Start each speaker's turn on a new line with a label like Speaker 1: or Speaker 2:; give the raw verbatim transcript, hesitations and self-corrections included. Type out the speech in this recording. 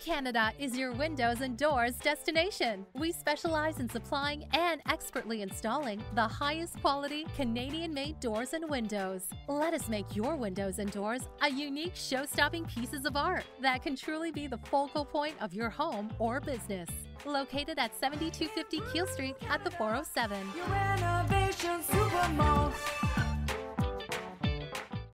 Speaker 1: Canada is your windows and doors destination. We specialize in supplying and expertly installing the highest quality Canadian-made doors and windows. Let us make your windows and doors a unique show-stopping pieces of art that can truly be the focal point of your home or business. Located at seventy-two fifty Keele Street at the four oh seven.
Speaker 2: Your renovation supermall.